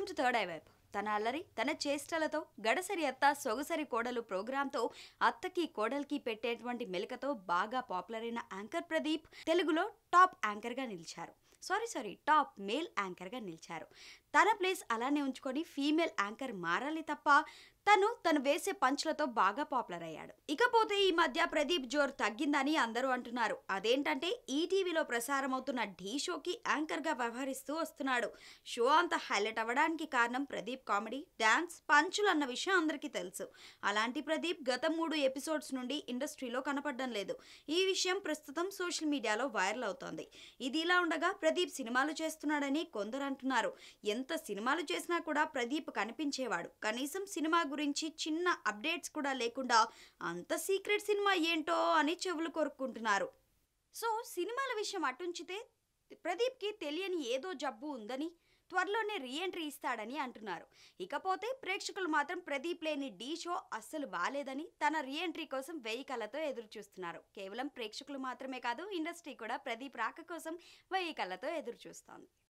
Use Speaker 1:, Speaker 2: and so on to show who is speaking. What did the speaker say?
Speaker 1: To third I vibe. తన అల్లరి తన చేష్టలతో గడసరి అత్త సొగసరి కోడలు ప్రోగ్రాంతో అత్తకి కోడలికి పెట్టేటువంటి మెలికతో బాగా పాపులర్ అయిన యాంకర్ ప్రదీప్ తెలుగులో టాప్ యాంకర్గా నిలిచారు. టాప్ మేల్ యాంకర్గా నిలిచారు. తన ప్లేస్ అలానే ఉంచుకొని ఫీమేల్ యాంకర్ మారాలి తప్ప తను వేసే పంచ్లతో బాగా పాపులర్ అయ్యాడు. ఇకపోతే ఈ మధ్య ప్రదీప్ జోర్ తగ్గిందని అందరూ అంటున్నారు. అదేంటంటే ఈటీవీలో ప్రసారం అవుతున్న ఢీ షోకి యాంకర్ గా వ్యవహరిస్తూ వస్తున్నాడు. షో అంత హైలైట్ అవ్వడానికి కారణం ప్రదీప్ కామెడీ, డాన్స్, పంచులు అన్న విషయం అందరికీ తెలుసు. అలాంటి ప్రదీప్ గత 3 ఎపిసోడ్స్ నుండి ఇండస్ట్రీలో కనపడడం లేదు. ఈ విషయం ప్రస్తుతం సోషల్ మీడియాలో వైరల్ అవుతోంది. ఇది ఇలా ఉండగా ప్రదీప్ సినిమాలు చేస్తున్నాడని కొందరు అంటున్నారు. ఎంత సినిమాలు చేసినా కూడా ప్రదీప్ కనిపించేవాడు. కనీసం సినిమా గురించి చిన్న అప్డేట్స్ కూడా లేకుండా అంత సీక్రెట్ సినిమా ఏంటో అని చెవులు కొరుక్కుంటున్నారు. సో సినిమాల విషయం అటుంచితే ప్రదీప్కి తెలియని ఏదో జబ్బు ఉందని, త్వరలోనే రీఎంట్రీ ఇస్తాడని అంటున్నారు. ఇకపోతే ప్రేక్షకులు మాత్రం ప్రదీప్ లేని ఢీ షో అస్సలు బాలేదని తన రీఎంట్రీ కోసం 1000 కళ్ళతో ఎదురు చూస్తున్నారు. కేవలం ప్రేక్షకులు మాత్రమే కాదు, ఇండస్ట్రీ కూడా ప్రదీప్ రాక కోసం 1000 కళ్ళతో ఎదురు చూస్తోంది.